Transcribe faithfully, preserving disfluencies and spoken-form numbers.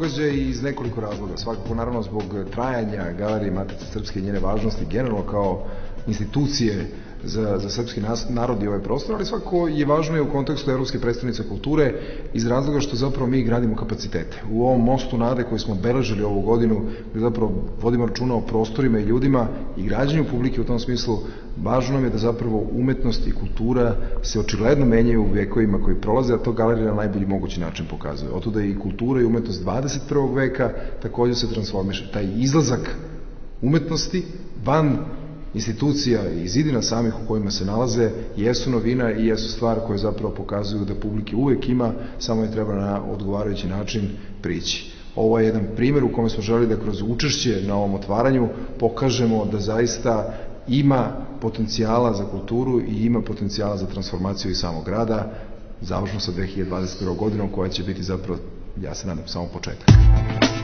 događaj iz nekoliko razloga. Svakako, naravno, zbog trajanja Galerije Matice Srpske i njene važnosti generalno kao institucije za, za srpski narod i ovaj prostor, ali svakako je važno i u kontekstu Evropske predstavnice kulture iz razloga što zapravo mi gradimo kapacitete. U ovom mostu nade koji smo obeležili ovu godinu, gde zapravo vodimo računa o prostorima i ljudima i građanju publike u tom smislu, važno nam je da zapravo umetnost i kultura se očigledno menjaju u vekovima koji prolaze, a to galerija na najbolji mogući način pokazuje. Otuda i kultura i umetnost dvadeset prvog veka takođe se transformiše. Taj izlazak umetnosti van institucija i zidina samih u kojima se nalaze jesu novina i jesu stvar koje zapravo pokazuju da publike uvek ima, samo je treba na odgovarajući način prići. Ovo je jedan primjer u kome smo želeli da kroz učešće na ovom otvaranju pokažemo da zaista ima potencijala za kulturu i ima potencijala za transformaciju i samog grada, završno sa dve hiljade dvadeset prvom godinom koja će biti zapravo, ja se nadam, samo početak.